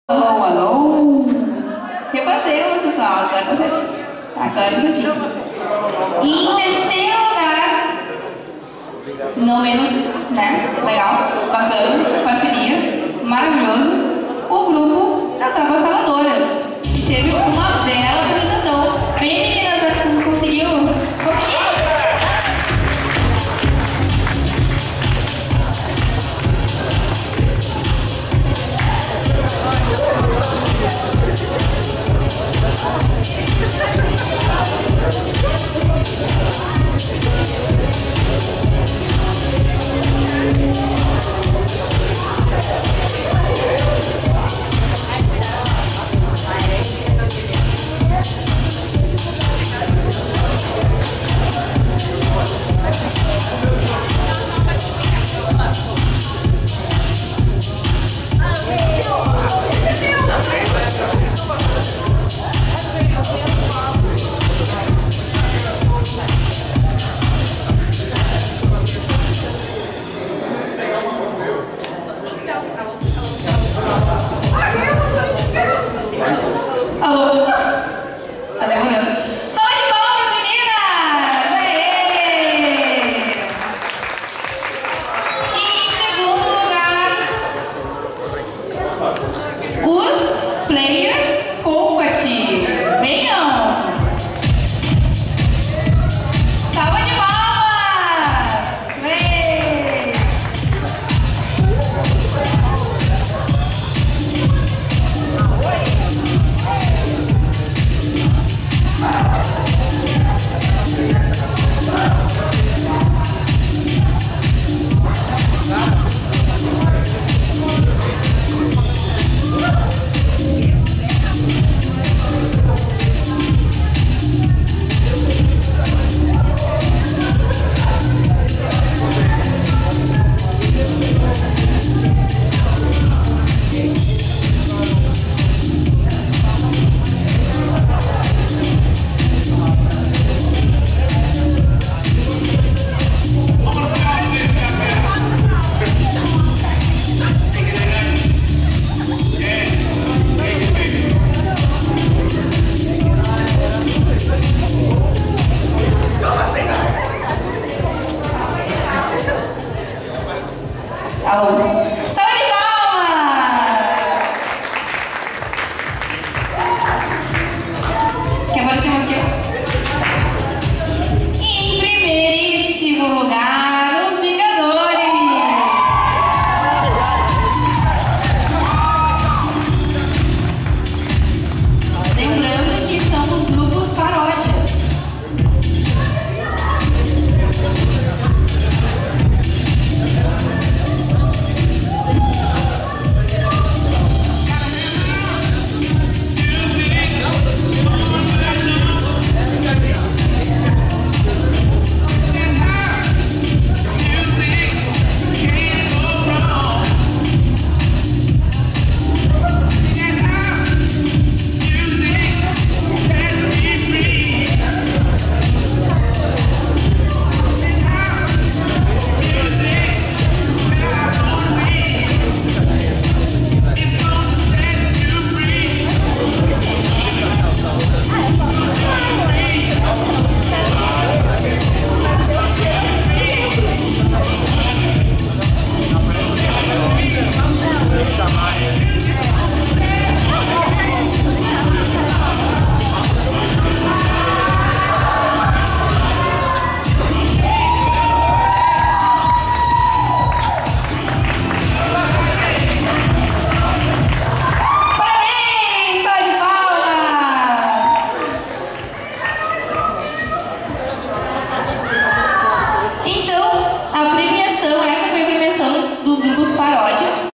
Alô, alô. Refazemos, pessoal. Agora tá certinho. Agora tá certinho. E em terceiro lugar, não menos, né? Legal, bacana, parceria, maravilhoso, o grupo das Avassaladoras, que teve uma bela apresentação. Bem, meninas, conseguiu? Conseguiu? Alô? Tá demorando. Salve de palmas, meninas! Aê! E em segundo lugar, os Play